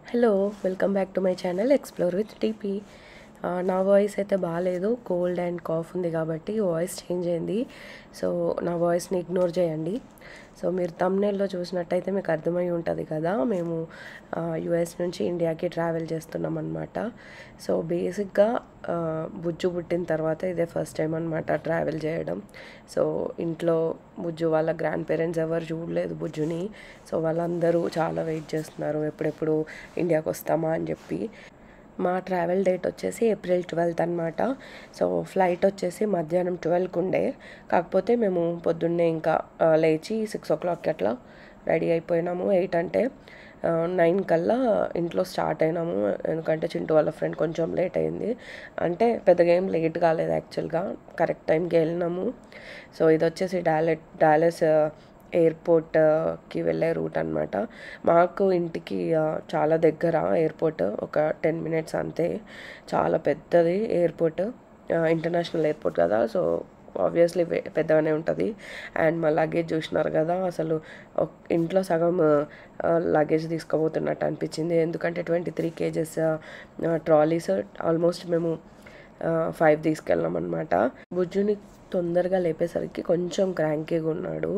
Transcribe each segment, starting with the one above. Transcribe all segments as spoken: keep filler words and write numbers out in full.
Hello welcome back to my channel explore with TP. నా voice అయితే బాగాలేదు, cold and cough ఉంది కాబట్టి వాయిస్ చేంజ్ అయింది. సో నా వాయిస్ని ఇగ్నోర్ చేయండి. సో మీరు థంబ్నెయిల్లో చూసినట్టయితే మీకు అర్థమై ఉంటుంది కదా, మేము యుఎస్ నుంచి ఇండియాకి ట్రావెల్ చేస్తున్నాం అనమాట. సో బేసిక్గా బుజ్జు పుట్టిన తర్వాత ఇదే ఫస్ట్ టైం అనమాట ట్రావెల్ చేయడం. సో ఇంట్లో బుజ్జు వాళ్ళ గ్రాండ్ పేరెంట్స్ ఎవరు చూడలేదు బుజ్జుని. సో వాళ్ళందరూ చాలా వెయిట్ చేస్తున్నారు, ఎప్పుడెప్పుడు ఇండియాకి వస్తామా అని చెప్పి. మా ట్రావెల్ డేట్ వచ్చేసి ఏప్రిల్ ట్వెల్త్ అనమాట. సో ఫ్లైట్ వచ్చేసి మధ్యాహ్నం ట్వెల్వ్కి ఉండే, కాకపోతే మేము పొద్దున్నే ఇంకా లేచి సిక్స్ ఓ క్లాక్కి అట్లా రెడీ అయిపోయినాము. ఎయిట్ అంటే నైన్ కల్లా ఇంట్లో స్టార్ట్ అయినాము, ఎందుకంటే చింటూ వాళ్ళ ఫ్రెండ్ కొంచెం లేట్ అయింది. అంటే పెద్దగా ఏం లేట్ కాలేదు యాక్చువల్గా, కరెక్ట్ టైంకి వెళ్ళినాము. సో ఇది వచ్చేసి డాలెట్ డాలస్ ఎయిర్పోర్ట్కి వెళ్ళే రూట్ అనమాట. మాకు ఇంటికి చాలా దగ్గర ఎయిర్పోర్ట్, ఒక టెన్ మినిట్స్ అంతే. చాలా పెద్దది ఎయిర్పోర్ట్, ఇంటర్నేషనల్ ఎయిర్పోర్ట్ కదా, సో ఆబ్వియస్లీ పెద్దగానే ఉంటుంది. అండ్ మా లగేజ్ చూసినారు కదా, అసలు ఇంట్లో సగం లగేజ్ తీసుకుపోతున్నట్టు అనిపించింది, ఎందుకంటే twenty three kgs trolleys almost మేము ఫైవ్ తీసుకెళ్ళాం అనమాట. బుజ్జుని తొందరగా లేపేసరికి కొంచెం క్రాంకీగా ఉన్నాడు.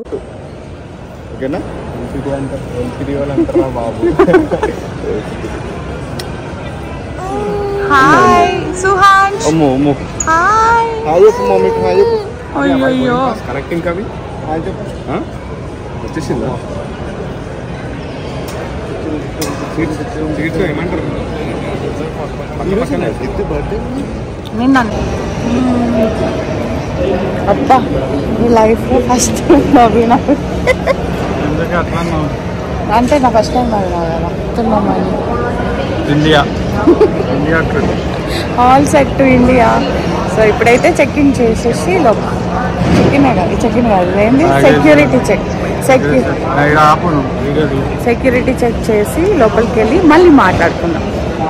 హాయ్ సుహాన్స్. అమ్మో అమ్మో హాయ్ హాయ్ చెప్పు మమ్మీ హాయ్ చెప్పు. అయ్యో కరెక్ట్ ఇంకా అవి హాయ్ చెప్పు. వచ్చేసిందా సీట్స్ ఏమంటారు నిన్న అబ్బా నీ లైఫ్లో ఫస్ట్ టైం నవ్వినా అంటే నా ఫస్ట్ టైం నవ్వినా కదా తిన్నామని. India India all set to India. So ఇప్పుడైతే చెక్ ఇన్ చేసేసి లోపల చెక్ ఇన్ కాదు చెక్ ఇన్ కాదు ఏంటి security check security security check చేసి లోపలికి వెళ్ళి మళ్ళీ మాట్లాడుకుందాం.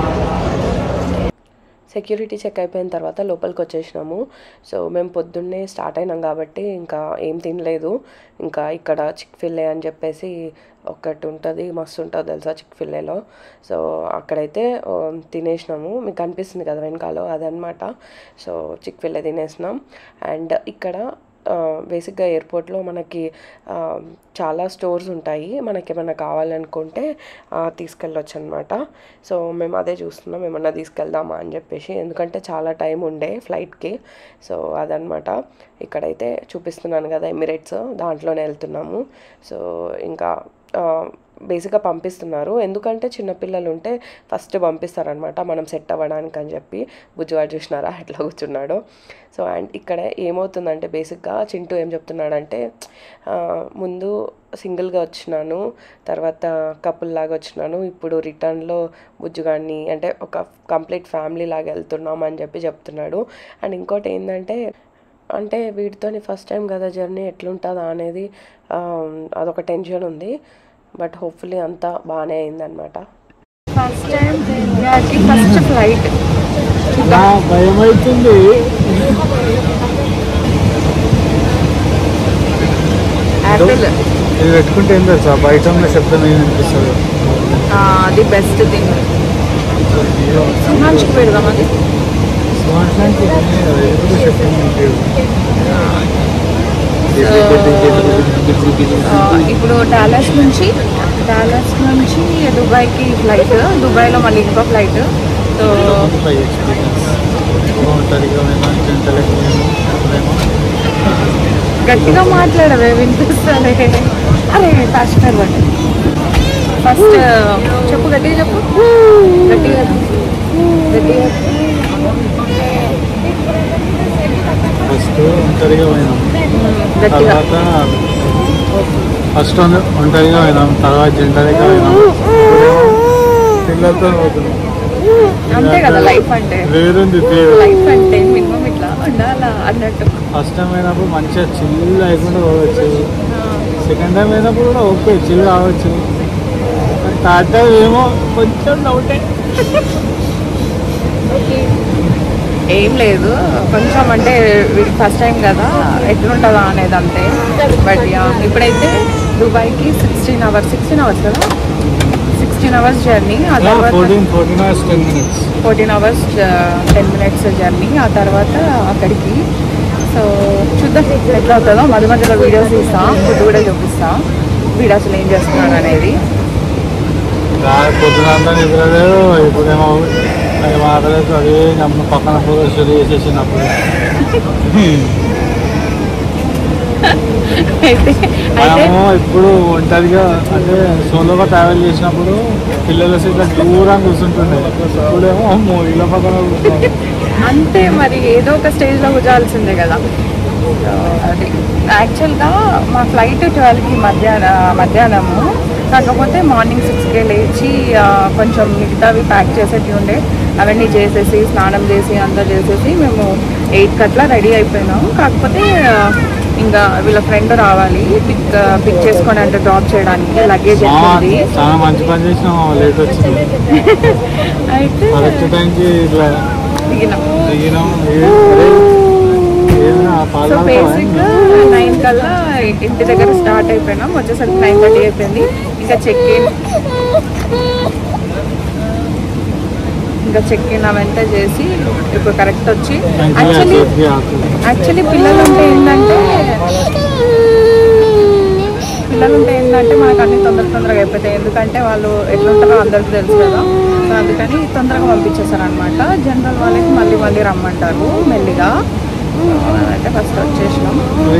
సెక్యూరిటీ చెక్ అయిపోయిన తర్వాత లోపలికి వచ్చేసినాము. సో మేము పొద్దున్నే స్టార్ట్ అయినాం కాబట్టి ఇంకా ఏం తినలేదు. ఇంకా ఇక్కడ చిక్ ఫిల్లే అని చెప్పేసి ఒకటి ఉంటుంది, మస్తు ఉంటుంది తెలుసా చిక్ ఫిల్లేలో. సో అక్కడైతే తినేసినాము, మీకు అనిపిస్తుంది కదా వెనకాలో, అదనమాట. So chick ఫిల్లే తినేసినాం. అండ్ ఇక్కడ బేసిక్గా ఎయిర్పోర్ట్లో మనకి చాలా స్టోర్స్ ఉంటాయి, మనకి ఏమైనా కావాలనుకుంటే తీసుకెళ్ళొచ్చు అనమాట. సో మేము అదే చూస్తున్నాం, ఏమన్నా తీసుకెళ్దామా అని చెప్పేసి, ఎందుకంటే చాలా టైం ఉండే ఫ్లైట్కి. సో అదనమాట. ఇక్కడైతే చూపిస్తున్నాను కదా ఎమిరేట్స్, దాంట్లోనే వెళ్తున్నాము. సో ఇంకా బేసిక్గా పంపిస్తున్నారు, ఎందుకంటే చిన్నపిల్లలు ఉంటే ఫస్ట్ పంపిస్తారనమాట మనం సెట్ అవ్వడానికి అని చెప్పి. బుజ్జువాడు చూసినారా ఎట్లా కూర్చున్నాడు. సో అండ్ ఇక్కడ ఏమవుతుందంటే బేసిక్గా చింటూ ఏం చెప్తున్నాడంటే, ముందు సింగిల్గా వచ్చినాను, తర్వాత కపుల్ లాగా వచ్చినాను, ఇప్పుడు రిటర్న్లో బుజ్జుగాడిని అంటే ఒక కంప్లీట్ ఫ్యామిలీ లాగా వెళ్తున్నాం అని చెప్పి చెప్తున్నాడు. అండ్ ఇంకోటి ఏంటంటే, అంటే వీటితోని ఫస్ట్ టైం కదా జర్నీ, ఎట్లుంటుందా అనేది అదొక టెన్షన్ ఉంది. బట్ హోప్ఫుల్లీ అంతా బాగానే అయిందనమాట. ఫస్ట్ టైం ఫస్ట్ ఫ్లైట్ భయం అవుతుంది. యాపిల్ ఇది పెట్టుకుంటే ఏం తెలుసా, బయట ఉన్న శబ్దం ఏమి అనిపిస్తుంది. అది బెస్ట్ థింగ్. సుహాన్స్కి పెడదాం అది. ఇప్పుడు డాలస్ నుంచి డాలస్ నుంచి దుబాయ్కి ఫ్లైట్, దుబాయ్లో మళ్ళీ ఇంకో ఫ్లైట్. సో గట్టిగా మాట్లాడవే వినిపిస్తుంది. అరే కాశ్మీర్ బట్టి ఫస్ట్ చెప్పు, గట్టిగా చెప్పు, గట్టిగా గట్టిగా. ఫస్ట్ ఒంటరిగా పోయినాం, తర్వాత ఫస్ట్ ఒంటరిగా పోయినాం, తర్వాత జంటరిగా పోయినాం, పిల్లలతో పోతున్నాం. అంతే కదా లైఫ్ అంటే, వేరుంది లైఫ్ అంటే మినిమం ఇట్లా ఉండాలా అన్నట్టు. ఫస్ట్ టైం అయినప్పుడు మంచిగా చిల్ అయిపోకుండా పోవచ్చు, సెకండ్ టైం అయినప్పుడు కూడా ఓకే చిల్ కావచ్చు, థర్డ్ టైం ఏమో కొంచెం డౌటే. ఏం లేదు, కొంచెం అంటే ఫస్ట్ టైం కదా ఎట్లుంటుందా అనేది అంతే. బట్ ఇప్పుడైతే దుబాయ్కి సిక్స్టీన్ అవర్స్ సిక్స్టీన్ అవర్స్ కదా సిక్స్టీన్ ఫోర్టీన్ అవర్స్ జర్నీ. ఆ తర్వాత fourteen hours ten minutes journey. ఆ తర్వాత అక్కడికి. సో చూద్దాం ఎట్లా అవుతుందో. మధ్య మధ్యలో వీడియోస్ తీస్తా, ఫుడ్ కూడా చూపిస్తా, వీడు అసలు ఏం చేస్తున్నాడు అనేది. పొద్దునంతా నిద్రలేదు, ఇప్పుడేమో మాట్లాడలేదు. అదే పక్కన ఫోటో స్టడీ చేసేసినప్పుడు మనము ఇప్పుడు ఒంటరిగా అంటే సోలోగా ట్రావెల్ చేసినప్పుడు పిల్లల సీట్ల దూరంగా కూర్చుంటుండే. ఇప్పుడేమో అమ్మో ఇళ్ళ పక్కన అంతే మరి, ఏదో ఒక స్టేజ్లో కూర్చోాల్సిందే కదా. అది యాక్చువల్గా మా ఫ్లైట్ ట్వెల్వ్కి మధ్యాహ్న మధ్యాహ్నము కాకపోతే మార్నింగ్ సిక్స్కే లేచి కొంచెం మిగతావి ప్యాక్ చేసేవి ఉండే, అవన్నీ చేసేసి స్నానం చేసి అంతా చేసేసి మేము ఎయిట్కి అట్లా రెడీ అయిపోయినాము. కాకపోతే ఇంకా వీళ్ళ ఫ్రెండ్ రావాలి పిక్ పిక్ చేసుకొని అంటే డ్రాప్ చేయడానికి, లగేజ్ ఎక్కుంది. చాలా మంచి పని చేసినాం, లేట్ వచ్చింది. అయితే సో బేసిక్గా నైన్ కల్లా ఇంటి దగ్గర స్టార్ట్ అయిపోయినాం. వచ్చేసరికి నైన్ థర్టీ అయిపోయింది. ఇంకా చెక్ ఇన్ ఇంకా చెక్ ఇన్ అవంతా చేసి ఇప్పుడు కరెక్ట్ వచ్చి యాక్చువల్లీ యాక్చువల్లీ పిల్లలు ఉంటే ఏంటంటే పిల్లలు ఉంటే ఏంటంటే మనకు అన్ని తొందర తొందరగా అయిపోతాయి. ఎందుకంటే వాళ్ళు ఎట్లుంటారో అందరికీ తెలుసు కదా. సో అందుకని తొందరగా పంపించేస్తారు అనమాట. జనరల్ వాళ్ళకి మళ్ళీ మళ్ళీ రమ్మంటారు మెల్లిగా. అంటే ఫస్ట్ వచ్చేసినాం.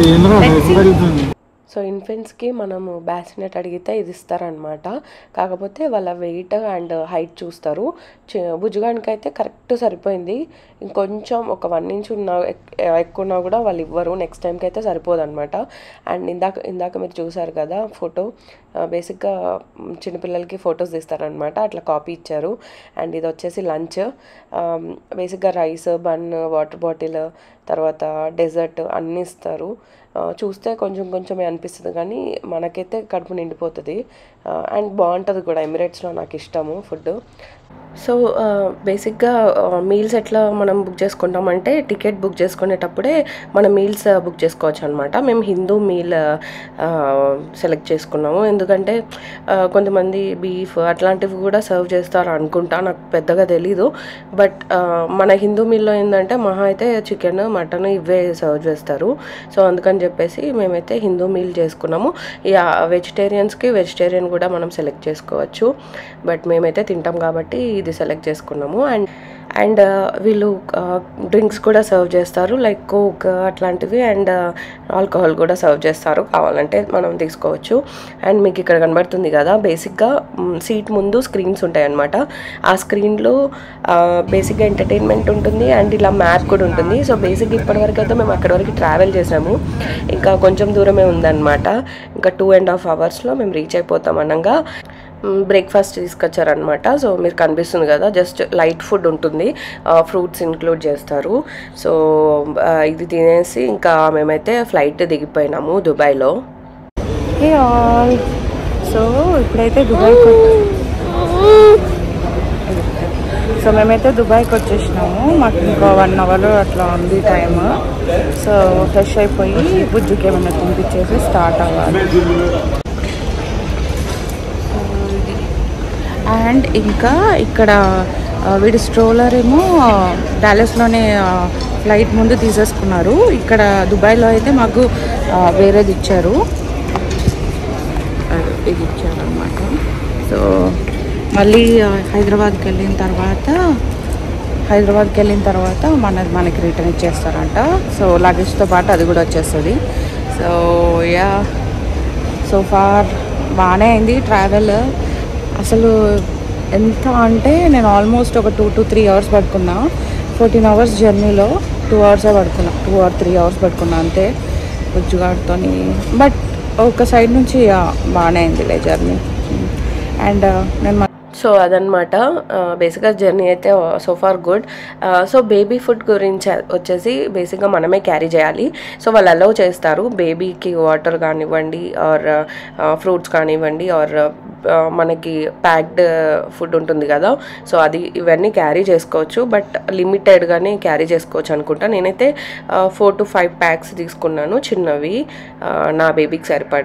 సో ఇన్ఫెంట్స్కి మనము బ్యాసినెట్ అడిగితే ఇది ఇస్తారనమాట. కాకపోతే వాళ్ళ వెయిట్ అండ్ హైట్ చూస్తారు. బుజ్జుగానికి అయితే కరెక్ట్ సరిపోయింది. ఇంకొంచెం ఒక వన్ ఇంచ్ ఉన్నా ఎక్కువ ఉన్నా కూడా వాళ్ళు ఇవ్వరు. నెక్స్ట్ టైంకి అయితే సరిపోదు అనమాట. అండ్ ఇందాక ఇందాక మీరు చూసారు కదా ఫోటో, బేసిక్గా చిన్నపిల్లలకి ఫొటోస్ తీస్తారనమాట. అట్లా కాపీ ఇచ్చారు. అండ్ ఇది వచ్చేసి లంచ్. బేసిక్గా రైస్, బన్, వాటర్ బాటిల్, తర్వాత డెజర్ట్ అన్నీ ఇస్తారు. చూస్తే కొంచెం కొంచెమే అనిపిస్తుంది కానీ మనకైతే కడుపు నిండిపోతుంది. అండ్ బాగుంటుంది కూడా. ఎమిరేట్స్లో నాకు ఇష్టము ఫుడ్. సో బేసిక్గా మీల్స్ ఎట్లా మనం బుక్ చేసుకుంటామంటే టికెట్ బుక్ చేసుకునేటప్పుడే మనం మీల్స్ బుక్ చేసుకోవచ్చు అనమాట. మేము హిందూ మీల్ సెలెక్ట్ చేసుకున్నాము. ఎందుకంటే కొంతమంది బీఫ్ అట్లాంటివి కూడా సర్వ్ చేస్తారు అనుకుంటా, నాకు పెద్దగా తెలీదు. బట్ మన హిందూ మీల్లో ఏంటంటే మహా అయితే చికెన్, మటన్ ఇవే సర్వ్ చేస్తారు. సో అందుకని చెప్పేసి మేమైతే హిందూ మీల్ చేసుకున్నాము. వెజిటేరియన్స్కి వెజిటేరియన్ కూడా మనం సెలెక్ట్ చేసుకోవచ్చు. బట్ మేమైతే తింటాం కాబట్టి ఇది సెలెక్ట్ చేసుకున్నాము. అండ్ అండ్ వీళ్ళు డ్రింక్స్ కూడా సర్వ్ చేస్తారు, లైక్ కోక్ అట్లాంటివి. అండ్ ఆల్కహాల్ కూడా సర్వ్ చేస్తారు, కావాలంటే మనం తీసుకోవచ్చు. అండ్ మీకు ఇక్కడ కనబడుతుంది కదా, బేసిక్గా సీట్ ముందు స్క్రీన్స్ ఉంటాయి అన్నమాట. ఆ స్క్రీన్లో బేసిక్గా ఎంటర్టైన్మెంట్ ఉంటుంది అండ్ ఇలా మ్యాప్ కూడా ఉంటుంది. సో బేసిక్గా ఇప్పటివరకు అయితే మేము అక్కడి వరకు ట్రావెల్ చేసాము. ఇంకా కొంచెం దూరమే ఉందన్నమాట. ఇంకా టూ అండ్ హాఫ్ అవర్స్లో మేము రీచ్ అయిపోతాం అనగా బ్రేక్ఫాస్ట్ తీసుకొచ్చారనమాట. సో మీరు కనిపిస్తుంది కదా, జస్ట్ లైట్ ఫుడ్ ఉంటుంది, ఫ్రూట్స్ ఇంక్లూడ్ చేస్తారు. సో ఇది తినేసి ఇంకా మేమైతే ఫ్లైట్ దిగిపోయినాము దుబాయ్లో. సో ఇప్పుడైతే దుబాయ్కి సో మేమైతే దుబాయ్కి వచ్చేసినాము. మాకు ఇంకో వన్ అవర్ అట్లా ఉంది టైమ్. సో ఫ్రెష్ అయిపోయి బుజ్జుకి ఏమైనా పంపించేసి స్టార్ట్ అవ్వాలి. అండ్ ఇంకా ఇక్కడ వీడి స్ట్రోలర్ ఏమో డాలస్లోనే ఫ్లైట్ ముందు తీసేసుకున్నారు. ఇక్కడ దుబాయ్లో అయితే మాకు వేరేది ఇచ్చారు, ఇది ఇచ్చారనమాట. సో మళ్ళీ హైదరాబాద్కి వెళ్ళిన తర్వాత హైదరాబాద్కి వెళ్ళిన తర్వాత మన మనకి రిటర్న్ ఇచ్చేస్తారంట. సో లగేజ్తో పాటు అది కూడా వచ్చేస్తుంది. సో యా సో ఫార్ బాగానే అయింది ట్రావెల్. అసలు ఎంత అంటే నేను ఆల్మోస్ట్ ఒక టూ టు త్రీ అవర్స్ పడుకున్నా. ఫోర్టీన్ అవర్స్ జర్నీలో టూ అవర్సే పడుకున్నా, టూ ఆర్ త్రీ అవర్స్ పడుకున్నా అంతే బుజ్జుగాడితో. బట్ ఒక సైడ్ నుంచి బాగానే అయిందిలే జర్నీ. అండ్ నేను సో అదనమాట బేసిక్గా జర్నీ అయితే so far good. So baby food గురించి వచ్చేసి బేసిక్గా మనమే క్యారీ చేయాలి. సో వాళ్ళు అలౌ చేస్తారు బేబీకి వాటర్ కానివ్వండి ఆర్ ఫ్రూట్స్ కానివ్వండి ఆర్ మనకి ప్యాక్డ్ ఫుడ్ ఉంటుంది కదా, సో అది ఇవన్నీ క్యారీ చేసుకోవచ్చు. బట్ లిమిటెడ్గానే క్యారీ చేసుకోవచ్చు అనుకుంటా. నేనైతే ఫోర్ టు ఫైవ్ ప్యాక్స్ తీసుకున్నాను చిన్నవి నా బేబీకి సరిపడా.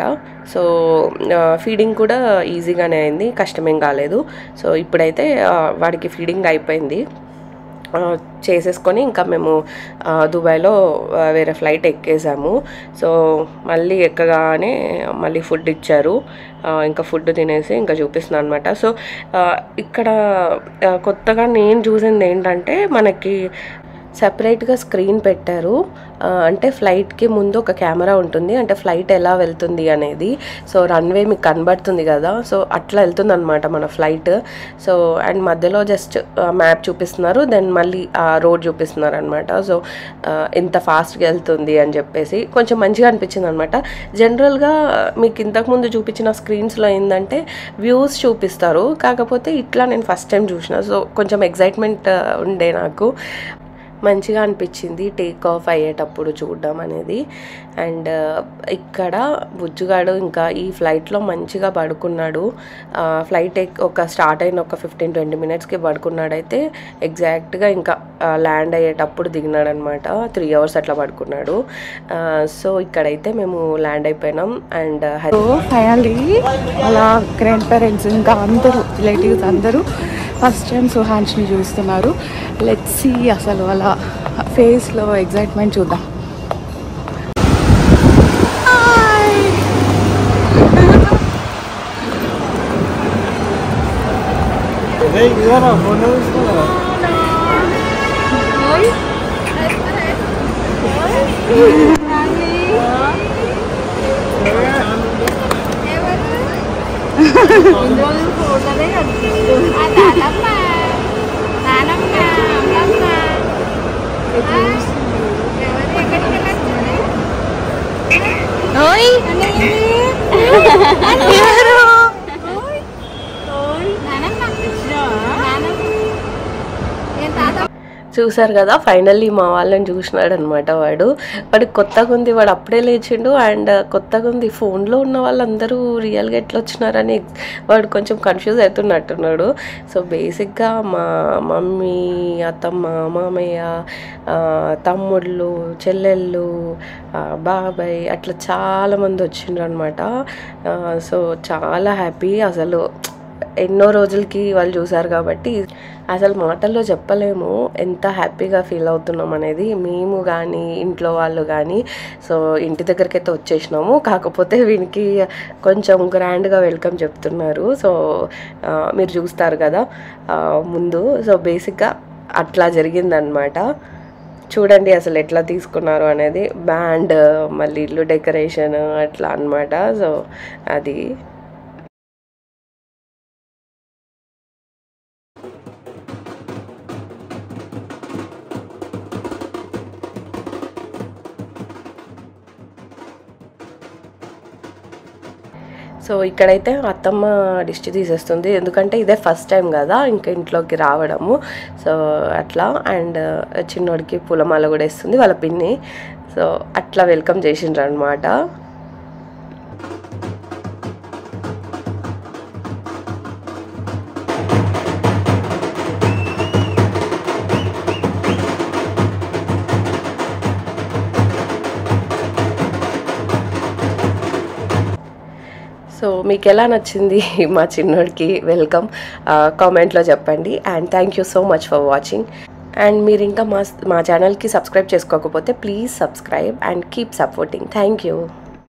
సో ఫీడింగ్ కూడా ఈజీగానే అయింది, కష్టమేం కాలేదు. సో ఇప్పుడైతే వాడికి ఫీడింగ్ అయిపోయింది, చేసేసుకొని ఇంకా మేము దుబాయ్లో వేరే ఫ్లైట్ ఎక్కేసాము. సో మళ్ళీ ఎక్కగానే మళ్ళీ ఫుడ్ ఇచ్చారు, ఇంకా ఫుడ్ తినేసి ఇంకా చూపిస్తున్నాను అనమాట. సో ఇక్కడ కొత్తగా నేను చూసింది ఏంటంటే మనకి సెపరేట్గా స్క్రీన్ పెట్టారు. అంటే ఫ్లైట్కి ముందు ఒక కెమెరా ఉంటుంది, అంటే ఫ్లైట్ ఎలా వెళ్తుంది అనేది. సో రన్వే మీకు కనబడుతుంది కదా, సో అట్లా వెళ్తుంది అనమాట మన ఫ్లైట్. సో అండ్ మధ్యలో జస్ట్ మ్యాప్ చూపిస్తున్నారు, దెన్ మళ్ళీ ఆ రోడ్ చూపిస్తున్నారు అనమాట. సో ఇంత ఫాస్ట్గా వెళ్తుంది అని చెప్పేసి కొంచెం మంచిగా అనిపించింది అనమాట. జనరల్గా మీకు ఇంతకుముందు చూపించిన స్క్రీన్స్లో ఏంటంటే వ్యూస్ చూపిస్తారు, కాకపోతే ఇట్లా నేను ఫస్ట్ టైం చూసిన. సో కొంచెం ఎగ్జైట్మెంట్ ఉండే, నాకు మంచిగా అనిపించింది టేక్ ఆఫ్ అయ్యేటప్పుడు చూడడం అనేది. అండ్ ఇక్కడ బుజ్జుగాడు ఇంకా ఈ ఫ్లైట్లో మంచిగా పడుకున్నాడు. ఫ్లైట్ ఒక స్టార్ట్ అయిన ఒక ఫిఫ్టీన్ ట్వంటీ మినిట్స్కి పడుకున్నాడైతే ఎగ్జాక్ట్గా ఇంకా ల్యాండ్ అయ్యేటప్పుడు దిగినాడు అనమాట. త్రీ అవర్స్ అట్లా పడుకున్నాడు. సో ఇక్కడైతే మేము ల్యాండ్ అయిపోయినాం. అండ్ ఫైనల్లీ అలా గ్రాండ్ పేరెంట్స్ ఇంకా అందరూ రిలేటివ్స్ అందరూ ఫస్ట్ టైం సుహాన్స్ని చూస్తున్నారు. లెట్స్ సీ అసలు వాళ్ళ ఫేస్లో ఎగ్జైట్మెంట్ చూద్దాం. చూసారు కదా, ఫైనల్లీ మా వాళ్ళని చూసినాడు అనమాట. వాడు వాడికి కొత్తగా ఉంది, వాడు అప్పుడే లేచిండు. అండ్ కొత్తగా ఉంది, ఫోన్లో ఉన్న వాళ్ళందరూ రియల్గా ఎట్లా వచ్చినారని వాడు కొంచెం కన్ఫ్యూజ్ అవుతున్నట్టున్నాడు. సో బేసిక్గా మా మమ్మీ, అత్తమ్మ, మామయ్య, తమ్ముళ్ళు, చెల్లెళ్ళు, బాబాయ్ అట్లా చాలామంది వచ్చిండ్రు అనమాట. సో చాలా హ్యాపీ, అసలు ఎన్నో రోజులకి వాళ్ళు చూసారు కాబట్టి అసలు మాటల్లో చెప్పలేము ఎంత హ్యాపీగా ఫీల్ అవుతున్నాం అనేది. మేము కానీ ఇంట్లో వాళ్ళు కానీ. సో ఇంటి దగ్గరికి అయితే వచ్చేసినాము, కాకపోతే వీనికి కొంచెం గ్రాండ్గా వెల్కమ్ చెప్తున్నారు. సో మీరు చూస్తారు కదా ముందు. సో బేసిక్గా అట్లా జరిగిందనమాట. చూడండి అసలు ఎట్లా తీసుకున్నారు అనేది. బ్యాండ్, మళ్ళీ ఇల్లు డెకరేషన్ అట్లా అనమాట. సో అది సో ఇక్కడైతే అత్తమ్మ దిష్టి తీసేస్తుంది, ఎందుకంటే ఇదే ఫస్ట్ టైం కదా ఇంకా ఇంట్లోకి రావడము. సో అట్లా. అండ్ చిన్నోడికి పూలమాల కూడా ఇస్తుంది వాళ్ళ పిన్ని. సో అట్లా వెల్కమ్ చేసిండ్రు అనమాట. సో మీకు ఎలా నచ్చింది మా చిన్నోడికి వెల్కమ్, కామెంట్లో చెప్పండి. And thank you so much for watching. And మీరు ఇంకా మా మా ఛానల్కి సబ్స్క్రైబ్ చేసుకోకపోతే please subscribe and keep supporting. Thank you.